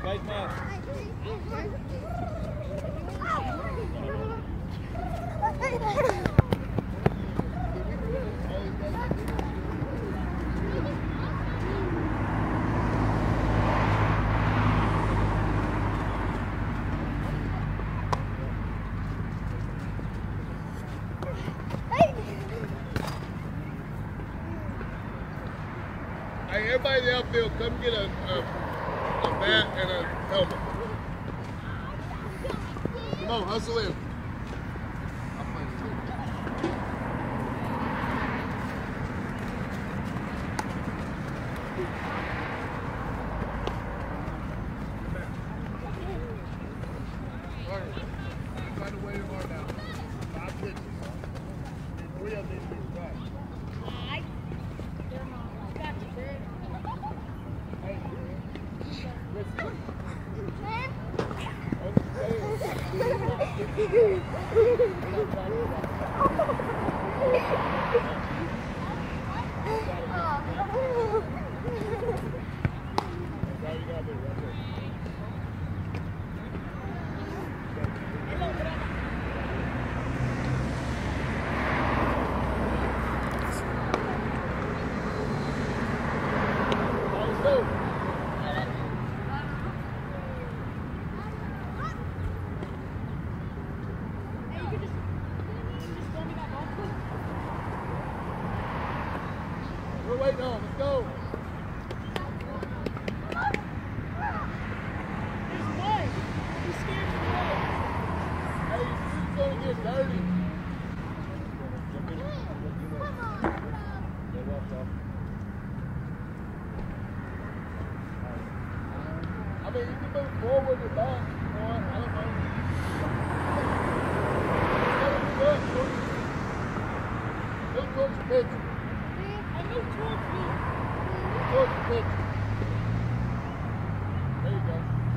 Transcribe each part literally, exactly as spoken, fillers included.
Face mask. Hey, everybody in the outfield, come get a, a, a bat and a helmet. Come on, hustle in. Find a way to mark now. Five pitches. Three of them need to be right. We're waiting on. Let's go. There's mud. He's scared to play. Hey, this is going to get dirty. I mean, you can move forward or back. Or, I don't know. Look towards the pitcher. I moved towards me. Towards the pitcher. There you go.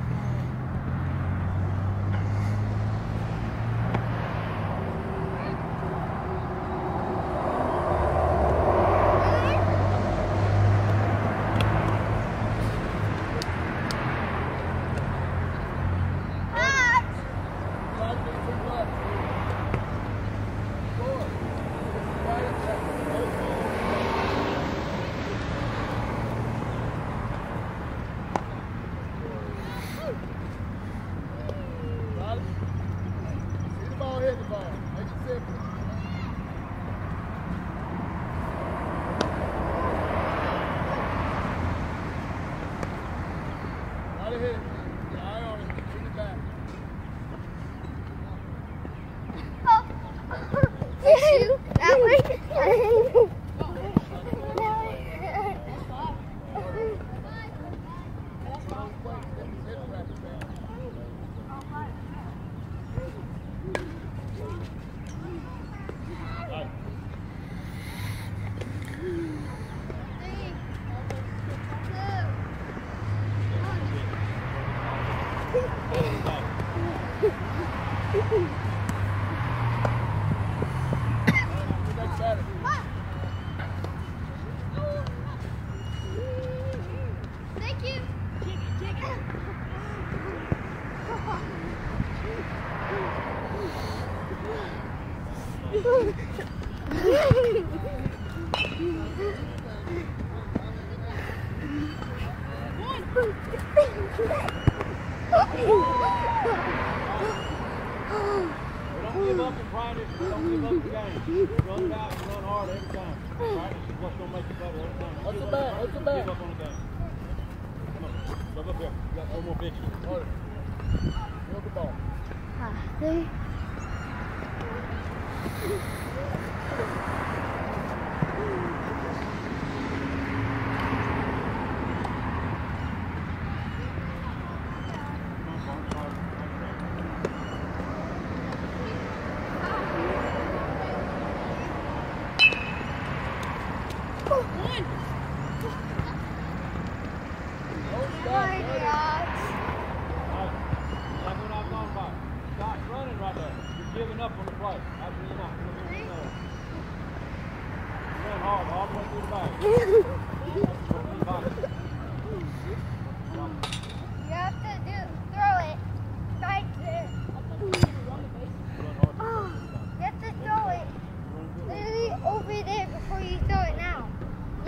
Hit the ball. Make it simple. Not a hit. Your eye on it. Shoot it back. Oh. That way. Thank you. Don't give up in practice. Don't give up the game. Run it out and run hard every time. Practice is what's going to make you better every time. What's the back? What's the back? Give up on the game. Come on. Look up here. You got four more pitches. Harder. Field the ball. Ah, see? Giving up on the play. Absolutely not.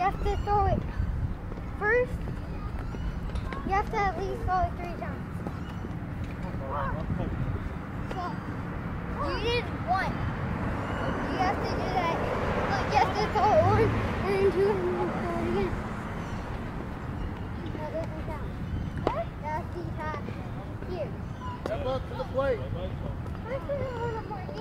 You have to throw it first. You have to at least throw it three times. So, you did one. You have to do that. Look, you have to throw it one, and then two, and then throw it again. That doesn't count. That's the time. Here. Step up to the plate. First, we want to mark it.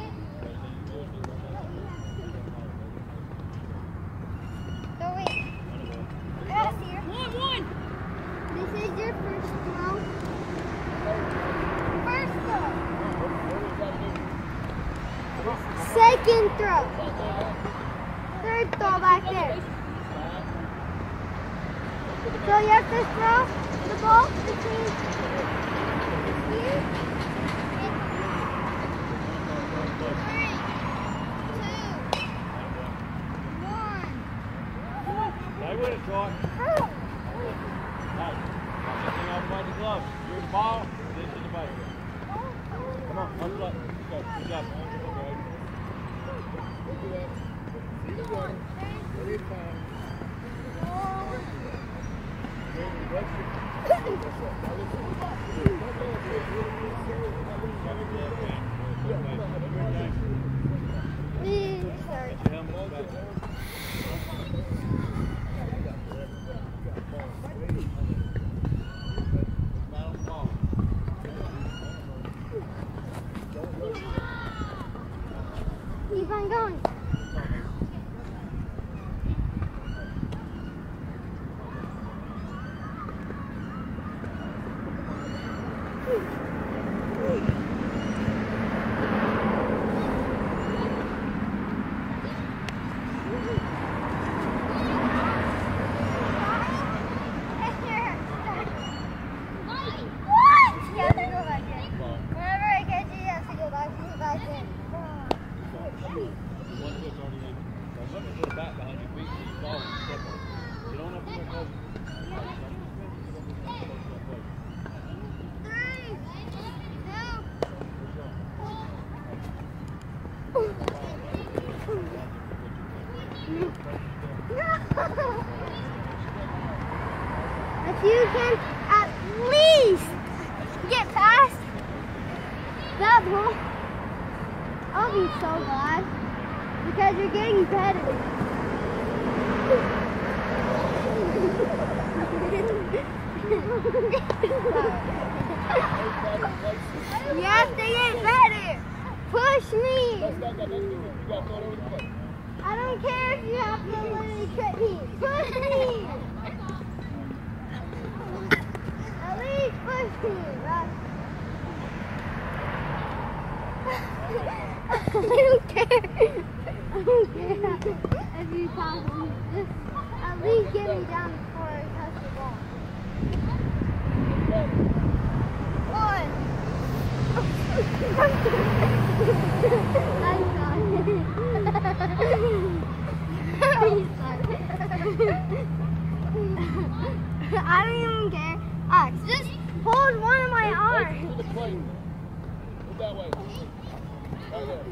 Throw it. Pass here. One, one. This is your first throw. First throw. Second throw. Third throw back there. So you have to throw the ball between here and three, two, one. Stay with it, Troy. Oh. Nice. Nothing off by the glove. You're the ball, this is the base. Come on, let's go. Let's go. Good job. See the water. Ready to time. Mm, sorry. Keep on going. If you can at least get past that ball, I'll be so glad because you're getting better. You have to get better. Push me. I don't care if you have to literally trip me. Push me. At least push me, right? I don't care. I don't care if you pass me. Just at least get me down before I touch the ball. One. I'm sorry. I don't even care. Alex, just hold one of my arms. To the plate. Move that way. Right there.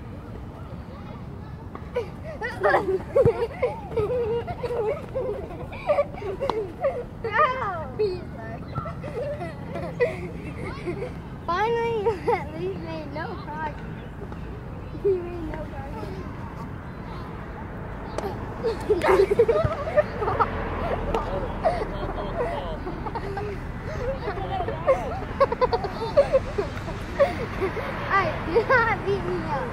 Finally, you at least made no progress. You made no progress. Alright, do not beat me up.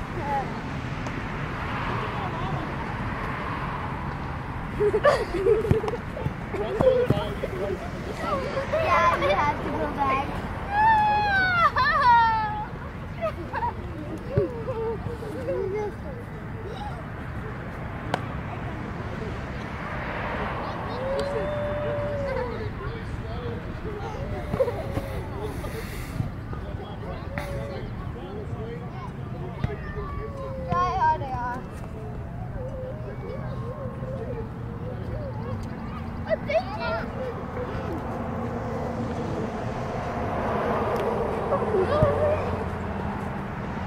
Yeah, you have to go back. Try harder. Oh, thank you.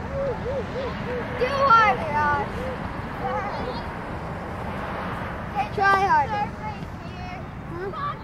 Do harder, Josh. Okay, Try harder. Huh?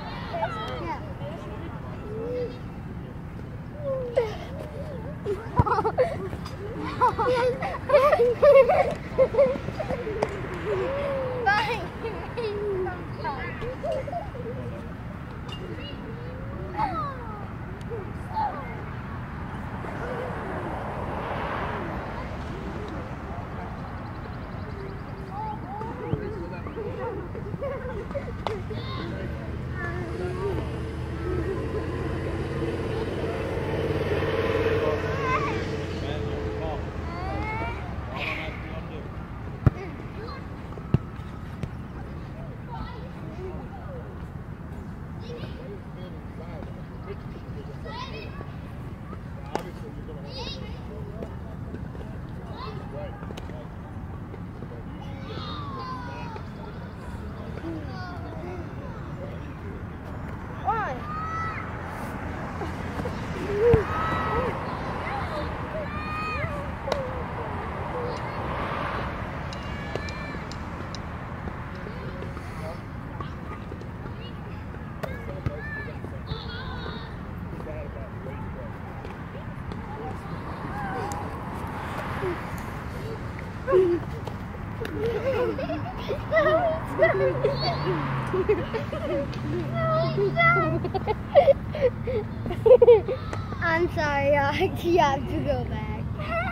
I'm sorry, Alex. You have to go back.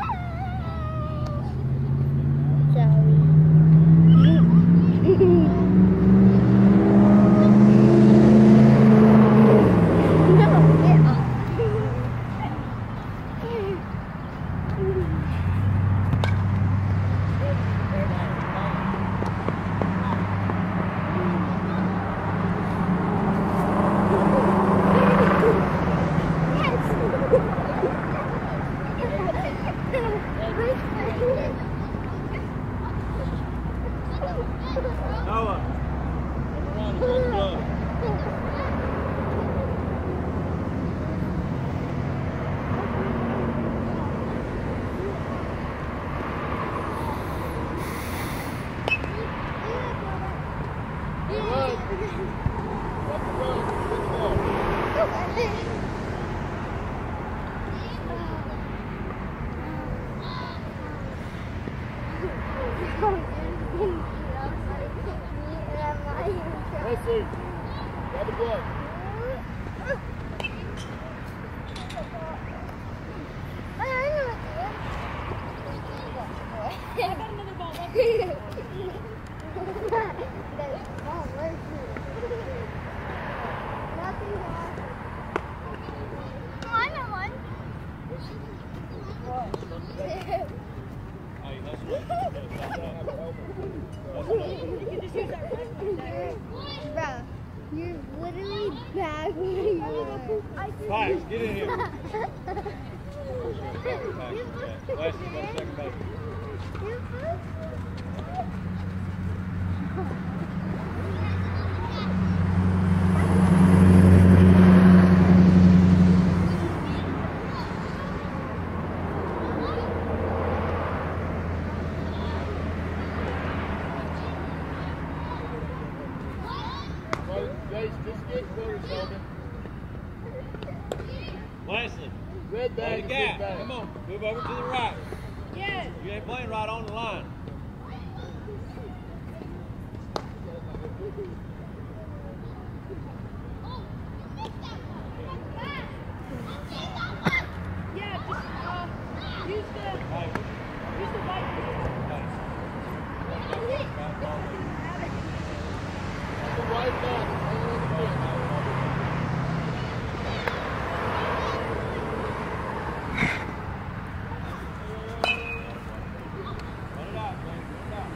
Sorry. No, get off. Noah, come around and hold the glove. Let's see. Grab the glove. I got another ball. Hey, that's what You can just use that right. Bro, you're literally back where you were. Pikes, get in here. Last one, second base. Jace, just get clear, Sheldon. Wesley, Red play bag the is gap. red bag. Come on, move over to the right. Yes. You ain't playing right on the line. Yeah, just uh, use the Hey, use the white. The right bag. run it out, James, run it out.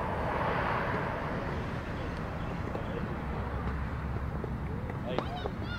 Hey,